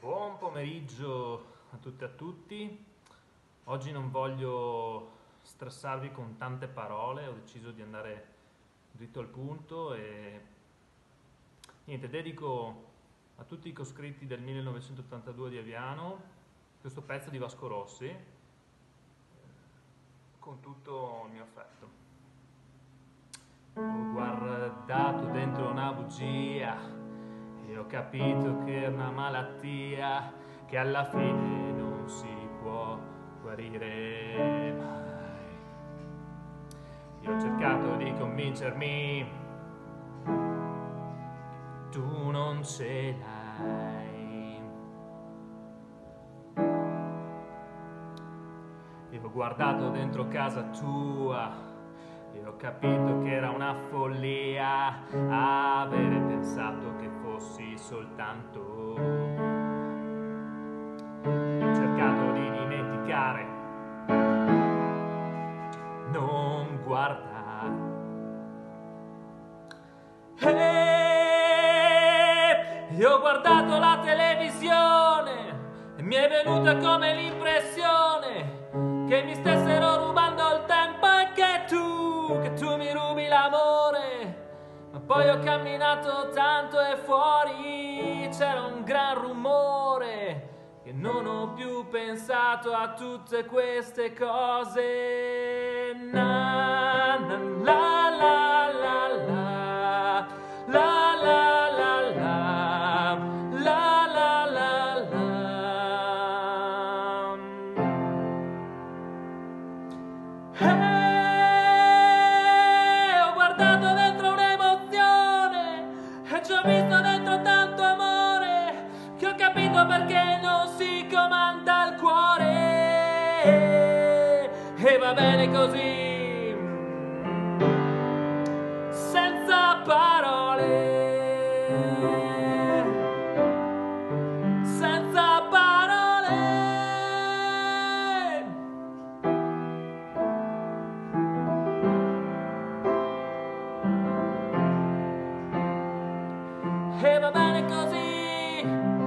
Buon pomeriggio a tutte e a tutti. Oggi non voglio stressarvi con tante parole, ho deciso di andare dritto al punto e niente, dedico a tutti i coscritti del 1982 di Aviano questo pezzo di Vasco Rossi con tutto il mio affetto. Ho guardato dentro una bugia e ho capito che è una malattia che alla fine non si può guarire mai. Io ho cercato di convincermi, tu non ce l'hai. Io ho guardato dentro casa tua e ho capito che era una follia avere pensato che fossi soltanto. Io ho cercato di dimenticare, non guardare. Io ho guardato la televisione e mi è venuta come l'impressione che mi stessero rubando il tempo e che tu mi rubi l'amore. Ma poi ho camminato tanto e fuori c'era un gran rumore e non ho più pensato a tutte queste cose. Na, na, la, la, la, la, la, la, la, la, la, la, la, la. Ho guardato dentro un'emozione e ci ho visto dentro tanto amore che ho capito perché non si comanda il cuore. E va bene così, senza parole, senza parole. E va bene così,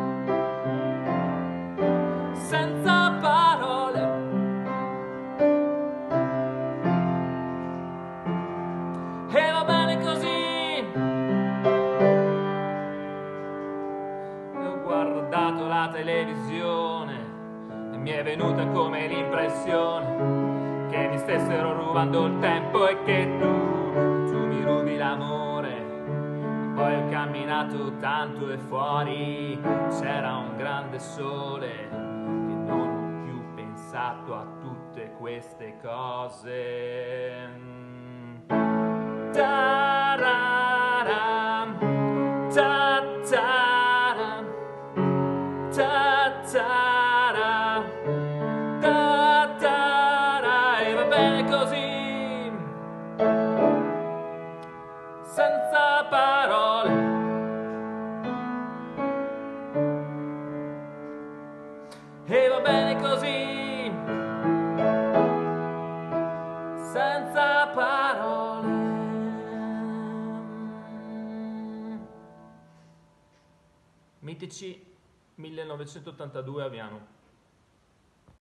senza parole. E va bene così. Ho guardato la televisione e mi è venuta come l'impressione che mi stessero rubando il tempo e che tu mi rubi l'amore. Poi ho camminato tanto e fuori c'era un grande sole che non ho più pensato a tutte queste cose. Ta-ra-ram, ta-ta-ram, ta-ta-ra, ta-ta-ra. E va bene così, senza parole. E va bene così, senza parole. Mitici 1982 Aviano.